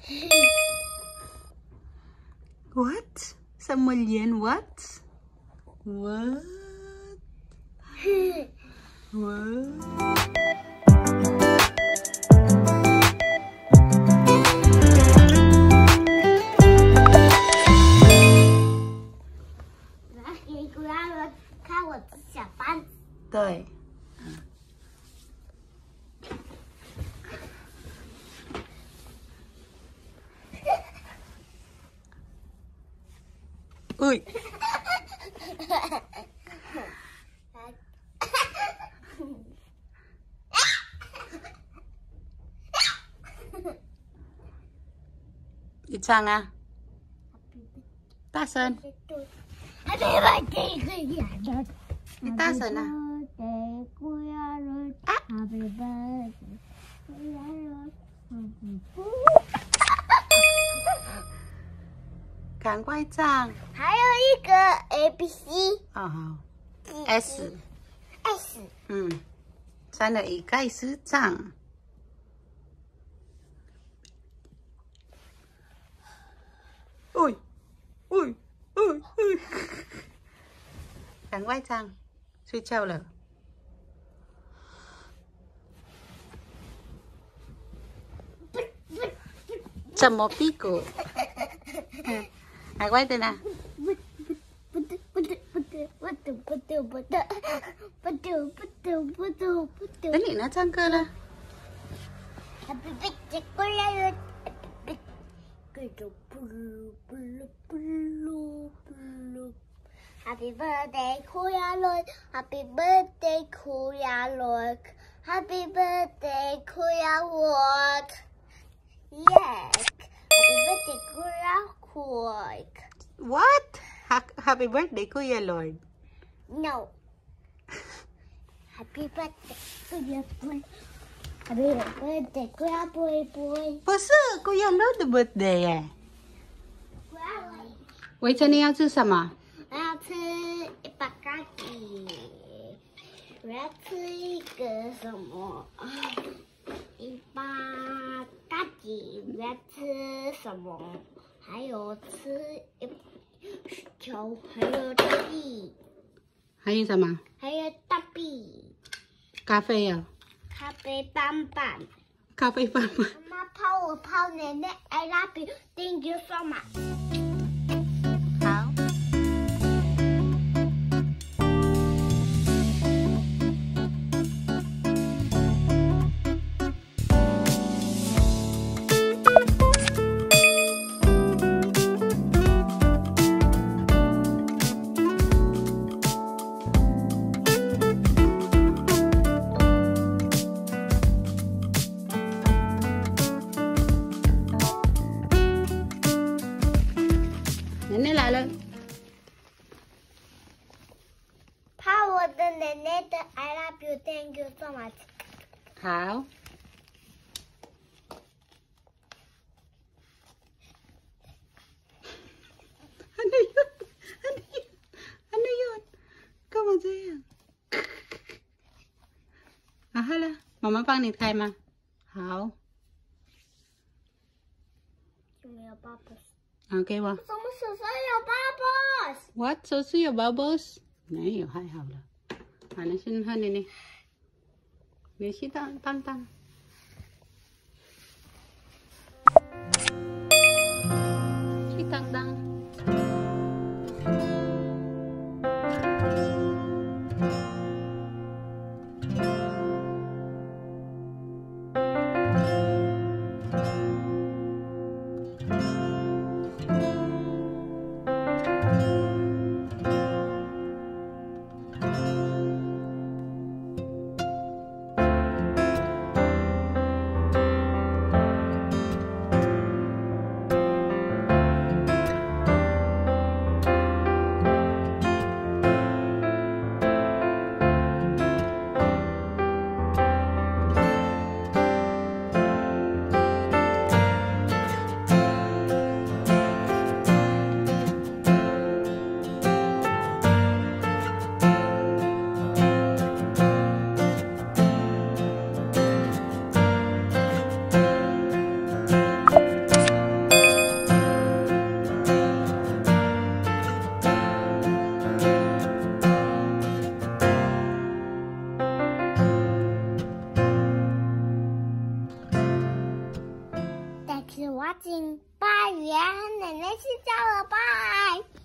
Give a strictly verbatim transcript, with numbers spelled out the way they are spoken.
What? Sommelier what? What? What? Rồi. Ui. Đi Cheng à? Ta Sơn. Đi ta Sơn à?赶快唱。 还有一个 A B C。 哦好。S。 S。 嗯，三二一，开始唱。喂喂喂喂，赶快唱，睡觉了。怎么屁股？嗯，赶快的呢。 不不对不对不对不对不对不对不对不对不对不对不对。 等你呢，唱歌了。 Happy birthday， 过来了。Blue blue blue blue。Happy birthday， 苦呀乐 ，Happy birthday， 苦呀乐 ，Happy birthday， 苦呀我 ，Yes。Happy birthday， 苦呀苦。 What? Happy birthday, Kuya Lord. No. Happy birthday, Kuya Boy. Happy birthday, Kuya Boy Boy. 不是 Kuya Lord 的 birthday 耶。维晨，你要吃什么？ 我要吃一把咖喱。我要吃一个什么？一把咖喱。我要吃什么？还有吃一。球，还有大币， 还有什么？ 还有大币。 咖啡啊。 咖啡棒棒。 咖啡棒棒。 妈妈泡我泡奶奶 ，I love you, thank you so much。 好。奶奶来了， 泡我的奶奶的 I love you, thank you so much。 好。还没有，还没有，还没有，干嘛这样？啊，好了，妈妈帮你开吗？好。 有没有 bubbles？ 好，给我。 什么手上有 bubbles？ What？ 手是有 bubbles？ 没有，还好了。好，那先喝你呢。你去当当当。去当当。 紧，拜呀，奶奶睡觉了，拜。